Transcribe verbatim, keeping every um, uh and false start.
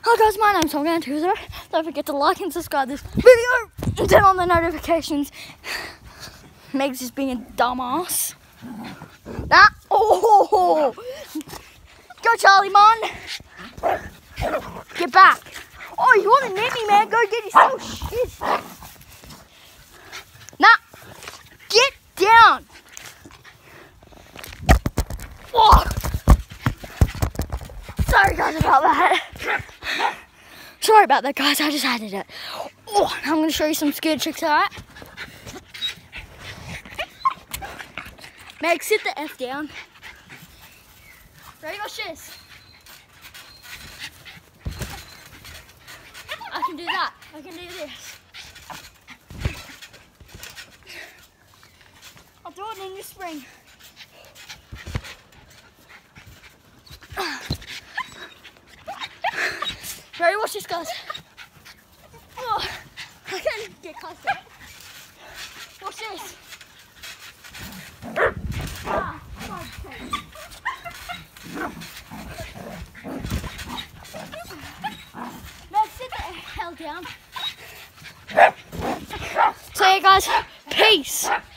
Hi guys, my name's Tom going to Don't forget to like and subscribe this video and turn on the notifications. Meg's just being a dumbass. Nah. Oh, go Charlie, man. Get back. Oh, you want to nip me, man? Go get yourself shit. Nah. Get down. Oh. Sorry guys about that. Sorry about that guys, I just had it. Oh, I'm going to show you some scared tricks, alright? Meg, sit the F down. Ready, watch this. I can do that. I can do this. I'll do it in the spring. Ready, watch this guys. Oh, I can get close to it. Watch this. Ah, now sit the hell down. So yeah guys, peace.